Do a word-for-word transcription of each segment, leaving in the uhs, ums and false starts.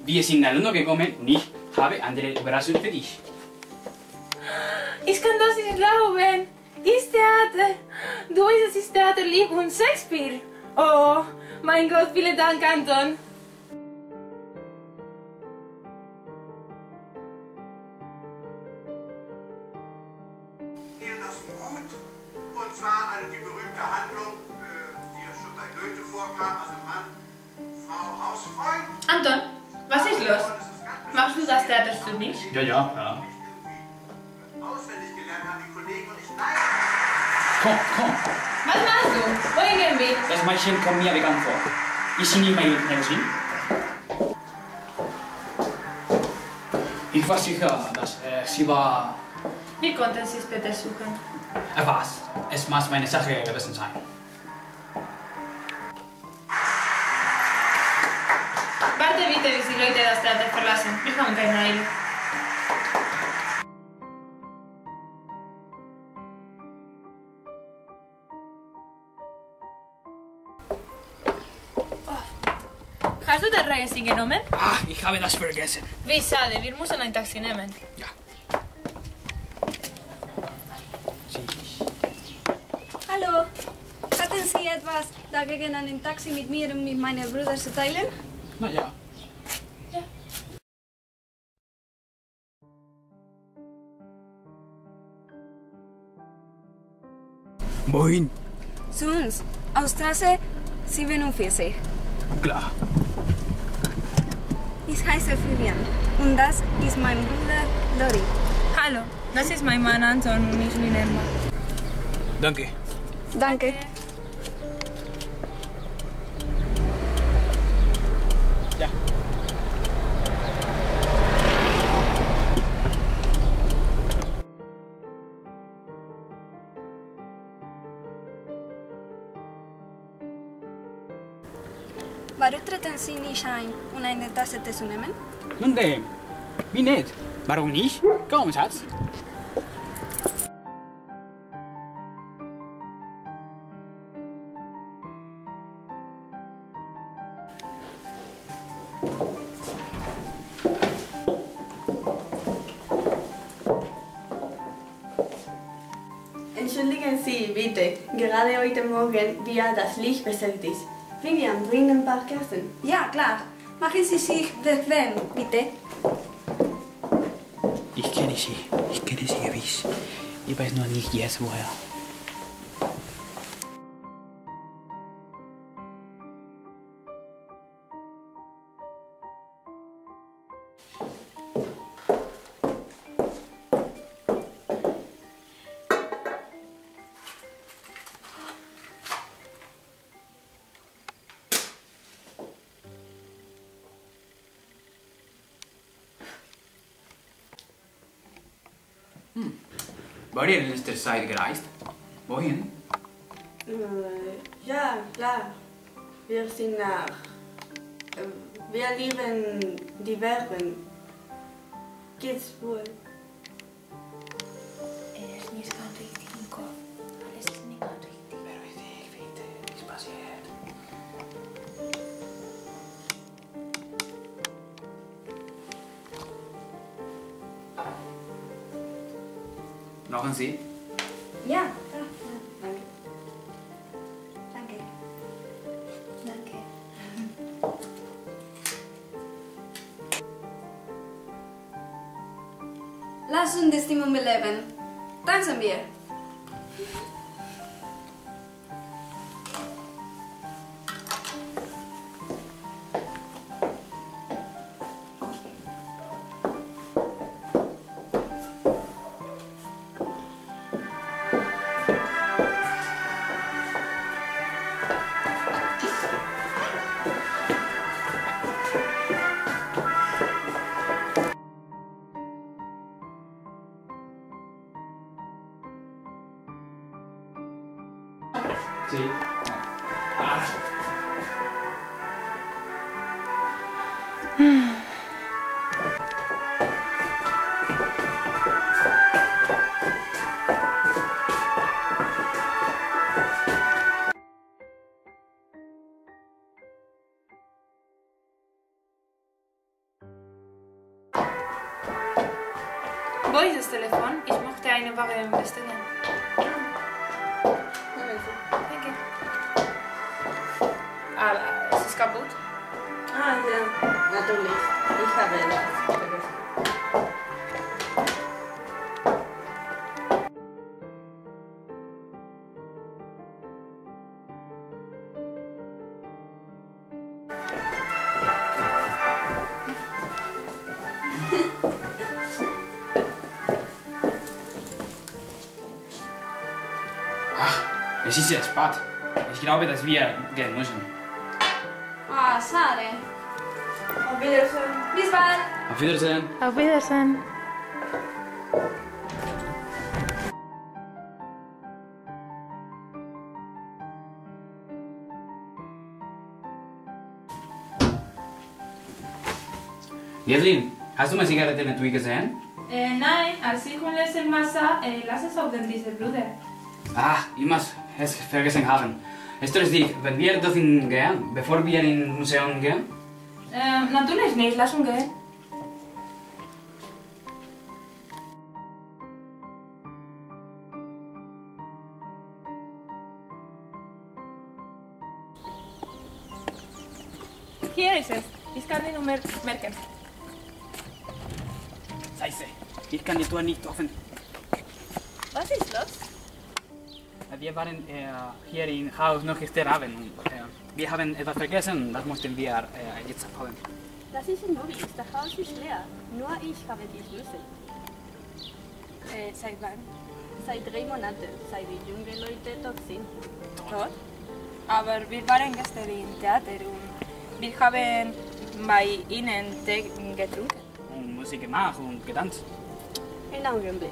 Wir sind alumnos gekommen und ich habe andere Überraschungen für dich. Ich kann das nicht glauben. Ist Theater. Du weißt, es ist Theater Lieb und Shakespeare. Oh, mein Gott, vielen Dank, Anton. Hier das Mut, und zwar also die berühmte Handlung, äh, die ja schon bei Goethe vorkam, also Mann, Frau, Hausfreund. Anton, was ist los? Machst du das Theaterstück nicht? Ja, ja, ja. Auswendig gelernt haben die Kollegen und ich nein. Komm, komm. Was machst du? Wohin gehen wir? Das Mädchen kommt mir bekannt vor. Ist sie nicht meine Cousine? Ich war sicher, dass äh, sie war... Wie konnten Sie später suchen? Äh, was? Es muss meine Sache gewesen sein. Warte bitte, bis die Leute das Theater verlassen. Wir haben keine Eile. Hast du das Regensi genommen? Ach, ich habe das vergessen. Wie schade, wir müssen ein Taxi nehmen. Ja. Hallo, hatten Sie etwas dagegen, ein Taxi mit mir und mit meinen Brüdern zu teilen? Na ja. Wohin? Zu uns, aus Straße siebenundvierzig. Klar. Ich heiße Vivian und das ist mein Bruder Dori. Hallo, das ist mein Mann Anton und ich bin Emma. Danke. Danke. Ja. Warum treten Sie nicht ein, um eine Tasse Tee zu nehmen? Nun denn, wie nett. Warum nicht? Komm, Schatz. Entschuldigen Sie bitte, gerade heute Morgen, wie das Licht besetzt ist. Vivian, bring ein paar Kerzen. Ja, klar. Machen Sie sich bequem, bitte. Ich kenne sie. Ich kenne sie gewiss. Ich weiß nur nicht jetzt woher. Hm. War ihr in letzter Zeit gereist? Wohin? Äh, ja, klar. Wir sind nach. Äh, wir lieben die Berge. Geht's wohl? Er ist nicht ganz richtig im Kopf. Alles ist nicht ganz richtig. Beruhig dich, bitte. Nichts passiert. Noch ein Sie? Ja, ja, ja. Danke. Danke. Danke. Lass uns die Stimmung beleben. Tanzen wir. Sí. Ah. Wo ist das Telefon? Ich möchte eine Ware bestellen. Danke. Aber es ist kaputt. Ah, ja, natürlich. Ich habe das vergessen. Es ist jetzt spät. Ich glaube, dass wir gehen müssen. Ah, schade. Auf Wiedersehen. Bis bald. Auf Wiedersehen. Auf Wiedersehen. Jedlin, hast du meine Zigarette in der Tui gesehen? Äh, nein, als ich und letztes Mal sah, äh, lass es auf den dieser Bruder. Ah, ich muss es vergessen haben. Ist es dich, wenn wir dorthin gehen, bevor wir ins Museum gehen? Ähm, natürlich nicht, lass uns gehen. Hier ist es. Ich kann die Nummer merken. Scheiße, ich kann die Tür nicht öffnen. Was ist los? Wir waren äh, hier im Haus noch gestern Abend und äh, wir haben etwas vergessen, das mussten wir äh, jetzt abholen. Das ist unmöglich. Das Haus ist leer. Nur ich habe die Schlüssel. Äh, seit wann? Seit drei Monaten, seit die jungen Leute dort sind. Tot? Aber wir waren gestern im Theater und wir haben bei ihnen Tee getrunken. Und Musik gemacht und getanzt. Einen Augenblick.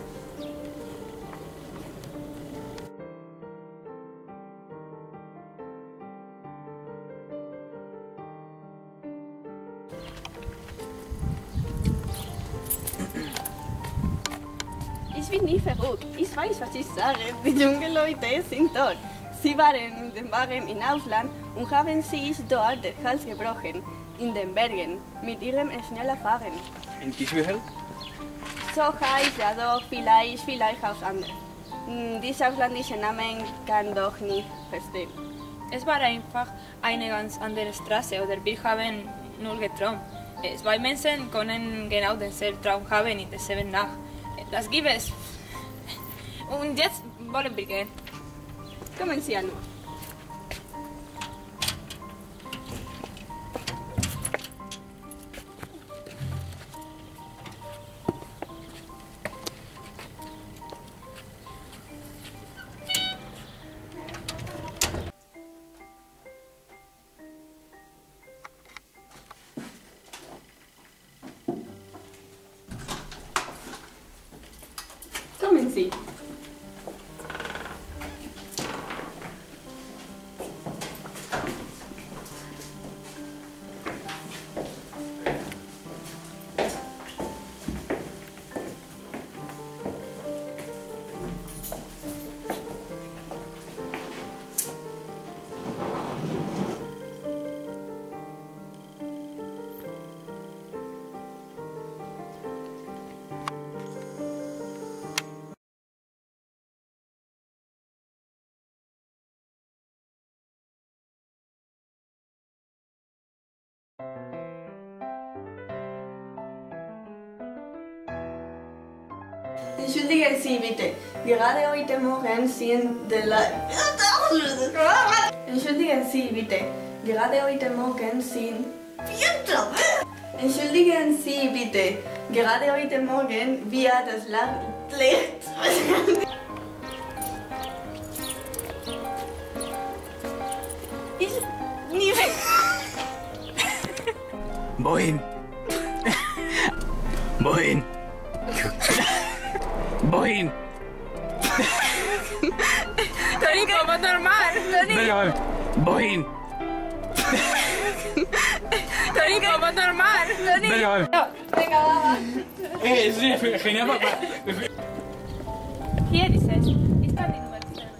Ich bin nie verrückt. Ich weiß, was ich sage. Die jungen Leute sind dort. Sie waren in den Wagen im Ausland und haben sich dort den Hals gebrochen. In den Bergen. Mit ihrem schnellen Fahren. In Kischbüchel? So heißt ja doch vielleicht, vielleicht auch anders. Hm, Dieser ausländische Name kann doch nicht verstehen. Es war einfach eine ganz andere Straße oder wir haben nur geträumt. Äh, Zwei Menschen können genau denselben Traum haben in derselben Nacht. Äh, Das gibt es. Und jetzt wollen wir gehen. Kommen Sie an. Kommen Sie. Entschuldigen Sie bitte, gerade heute Morgen sind die Le Entschuldigen Sie bitte, gerade heute Morgen sind Entschuldigen Sie bitte, gerade heute Morgen wir das Licht. Ich nie weg. Wohin? Wohin? Wohin? Toni, como normal. Toni, Wohin? Toni, como normal. Toni. Venga, va, va. Eh, es genial, papá. Hier ist es. Ich kann die Nummer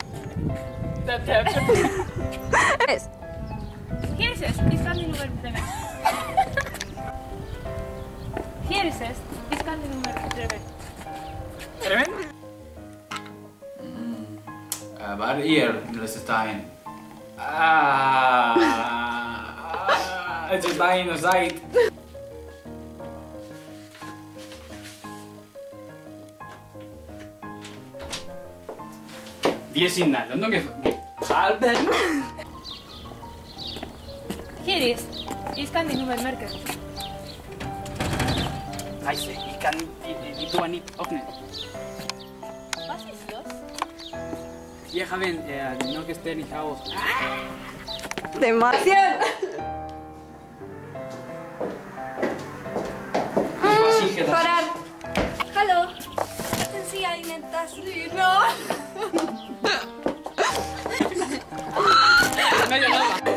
Es. Hier ist es. Ich kann die Nummer nehmen. Hier ist es. Ich kann die Nummer nehmen. ihr Stein. Ah, het is bijna tijd. Wir sind alle noch gehalten. Hier ist. Ich kann die Nummer merken. Scheiße, ich kann die, die, die Tür nicht öffnen. Was ist los? Wir haben äh, noch gestern im Haus. Demasiado. Parar. Hallo. Hatten Sie eine Tasse? No. Media nada.